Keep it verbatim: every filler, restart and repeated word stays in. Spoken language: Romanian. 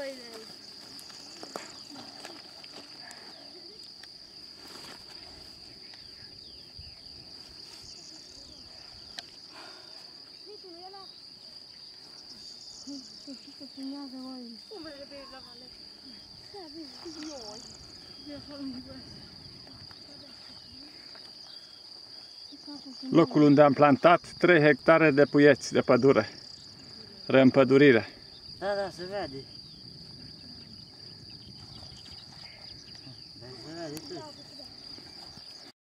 oile aici. Nici-ul ăla? Nu știu că primează oile. Cum le vezi la vale? Da, vezi, oi. Ia să-l îmbrăs. Locul unde am plantat trei hectare de puieți de pădure. Reîmpădurire. Da, da, se vede. Da, se vede tot.